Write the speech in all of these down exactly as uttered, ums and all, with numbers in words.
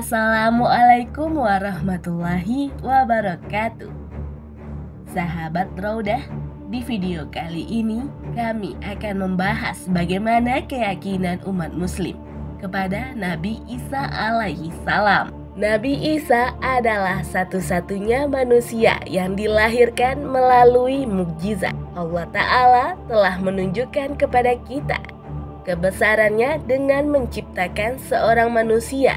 Assalamualaikum warahmatullahi wabarakatuh. Sahabat Raudah, di video kali ini kami akan membahas bagaimana keyakinan umat muslim kepada Nabi Isa alaihi salam. Nabi Isa adalah satu-satunya manusia yang dilahirkan melalui mukjizat. Allah Ta'ala telah menunjukkan kepada kita kebesarannya dengan menciptakan seorang manusia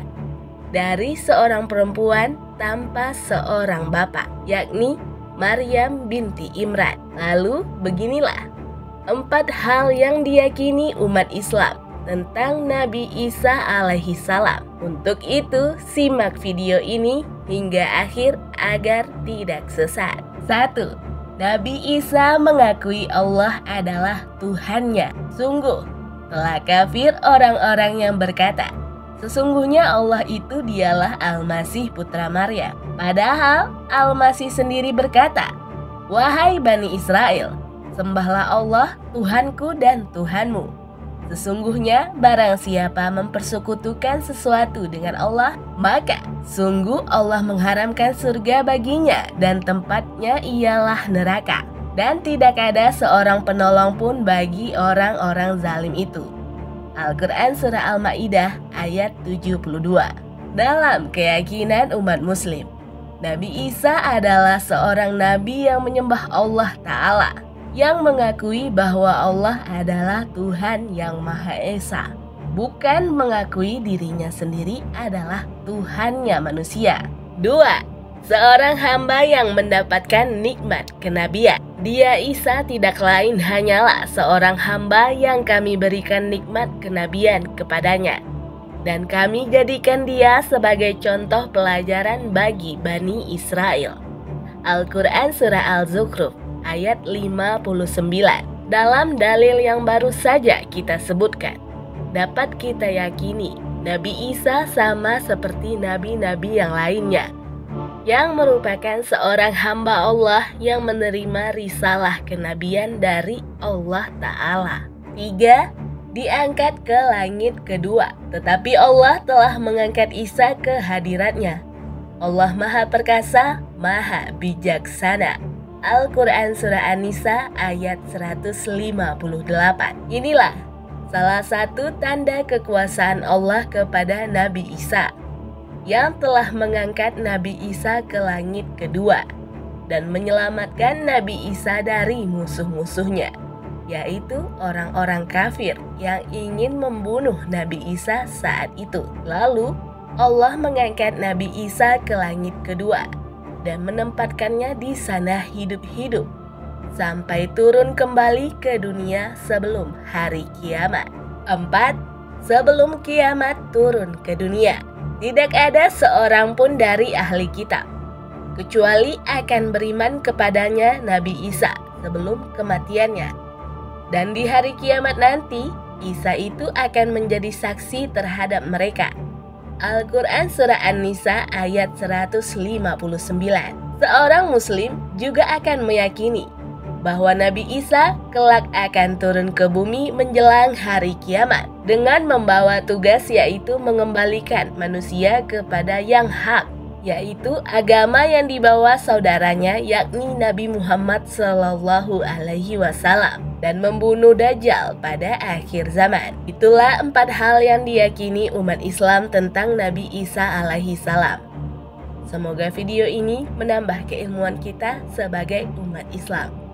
dari seorang perempuan tanpa seorang bapak, yakni Maryam binti Imran. Lalu beginilah empat hal yang diyakini umat Islam tentang Nabi Isa alaihi salam. Untuk itu simak video ini hingga akhir agar tidak sesat. Satu. Nabi Isa mengakui Allah adalah Tuhannya. Sungguh telah kafir orang-orang yang berkata, sesungguhnya Allah itu dialah Al-Masih putra Maryam. Padahal Al-Masih sendiri berkata, wahai Bani Israel, sembahlah Allah Tuhanku dan Tuhanmu. Sesungguhnya barang siapa mempersekutukan sesuatu dengan Allah, maka sungguh Allah mengharamkan surga baginya dan tempatnya ialah neraka. Dan tidak ada seorang penolong pun bagi orang-orang zalim itu. Al-Quran Surah Al-Ma'idah ayat tujuh puluh dua. Dalam keyakinan umat muslim, Nabi Isa adalah seorang nabi yang menyembah Allah Ta'ala, yang mengakui bahwa Allah adalah Tuhan yang Maha Esa, bukan mengakui dirinya sendiri adalah Tuhannya manusia. Dua. Seorang hamba yang mendapatkan nikmat kenabian. Dia Isa tidak lain hanyalah seorang hamba yang kami berikan nikmat kenabian kepadanya, dan kami jadikan dia sebagai contoh pelajaran bagi Bani Israel. Al-Quran Surah Al-Zukhruf ayat lima puluh sembilan. Dalam dalil yang baru saja kita sebutkan, dapat kita yakini Nabi Isa sama seperti nabi-nabi yang lainnya, yang merupakan seorang hamba Allah yang menerima risalah kenabian dari Allah Ta'ala. Tiga. Diangkat ke langit kedua. Tetapi Allah telah mengangkat Isa ke hadiratnya. Allah Maha Perkasa, Maha Bijaksana. Al-Quran Surah An-Nisa ayat seratus lima puluh delapan. Inilah salah satu tanda kekuasaan Allah kepada Nabi Isa, yang telah mengangkat Nabi Isa ke langit kedua dan menyelamatkan Nabi Isa dari musuh-musuhnya, yaitu orang-orang kafir yang ingin membunuh Nabi Isa saat itu. Lalu Allah mengangkat Nabi Isa ke langit kedua dan menempatkannya di sana hidup-hidup sampai turun kembali ke dunia sebelum hari kiamat. Empat. Sebelum kiamat turun ke dunia, tidak ada seorang pun dari ahli kitab kecuali akan beriman kepadanya Nabi Isa sebelum kematiannya. Dan di hari kiamat nanti, Isa itu akan menjadi saksi terhadap mereka. Al-Quran Surah An-Nisa ayat seratus lima puluh sembilan. Seorang muslim juga akan meyakini bahwa Nabi Isa kelak akan turun ke bumi menjelang hari kiamat dengan membawa tugas, yaitu mengembalikan manusia kepada yang hak, yaitu agama yang dibawa saudaranya yakni Nabi Muhammad Sallallahu Alaihi Wasallam, dan membunuh Dajjal pada akhir zaman. Itulah empat hal yang diyakini umat Islam tentang Nabi Isa alaihi salam. Semoga video ini menambah keilmuan kita sebagai umat Islam.